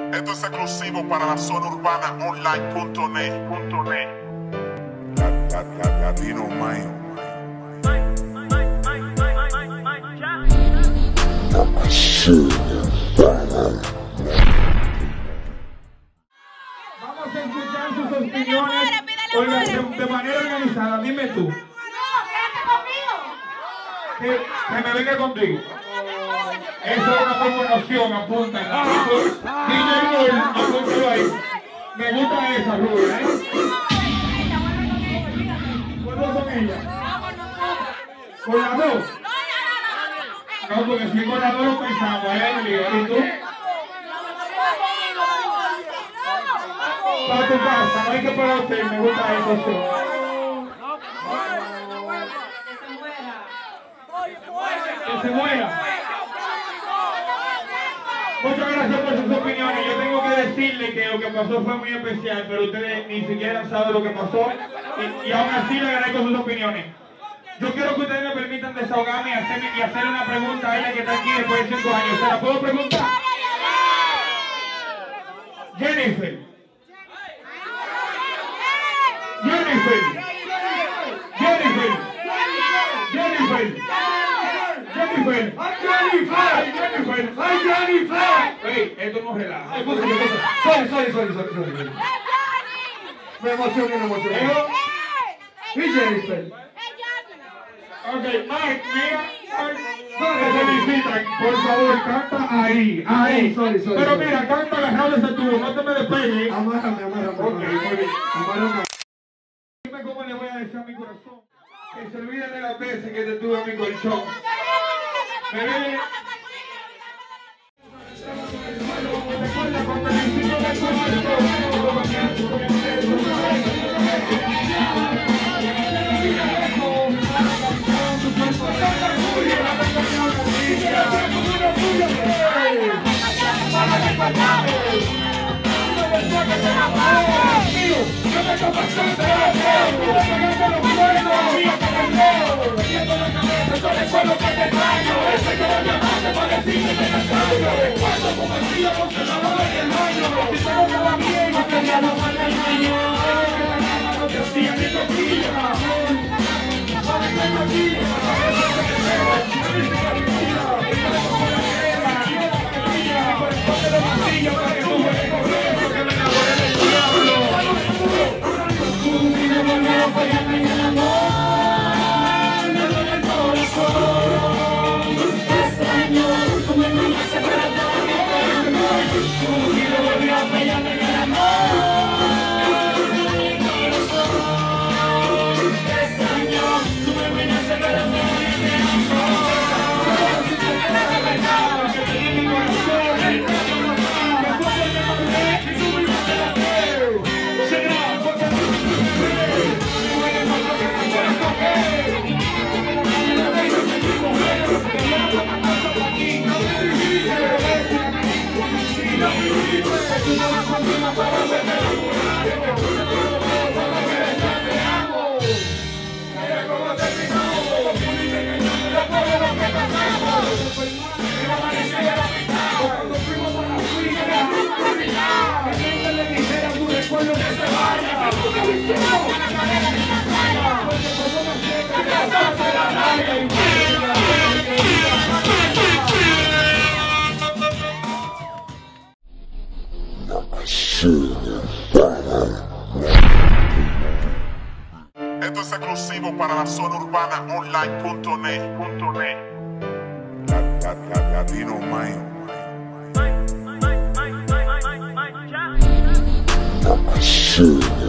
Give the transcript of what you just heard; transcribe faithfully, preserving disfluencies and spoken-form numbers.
Esto es exclusivo para la zona urbana online punto net. Latino Mayo. Vamos a escuchar sus opiniones. Oiga, de, de manera organizada, dime tú. Que, que me venga contigo. Eso es una promoción, apunta. Dile Rubén, apúntalo ahí. Me gusta esa, Rubén, ¿eh? ¿Cuándo con ella? ¿Con las dos? No, porque si con las dos lo pensamos, ¿eh? ¿Y tú? Para tu casa, no hay que pagar usted, me gusta eso. Sí. Que se muera. Muchas gracias por sus opiniones. Yo tengo que decirle que lo que pasó fue muy especial, pero ustedes ni siquiera saben lo que pasó y, y aún así le agradezco sus opiniones. Yo quiero que ustedes me permitan desahogarme y hacerle, y hacerle una pregunta a ella que está aquí después de cinco años. ¿Se la puedo preguntar? Jennifer. Jennifer. Jennifer. Jennifer. Jennifer. ¡Ay, Jennifer! ¡Ay, Jennifer! Ey, esto no relaja. Ay, cosa, cosa. Sorry, sorry, sorry, sorry, sorry. Me emocioné, me emocioné. ¿Y Jennifer? Ok, Mike, mira. ¿Dónde se visitan? Por favor, canta ahí. Ahí. Sorry, sorry. Pero mira, canta agarrado ese tubo, no te me despegues. Amárrame, amárrame. Ok, muy bien. Amárrame. Dime cómo le voy a decir a mi corazón que se olvide de las veces que te tuve en mi colchón. Bebé. Esto es exclusivo para la zona urbana online punto net. Latino Mayo.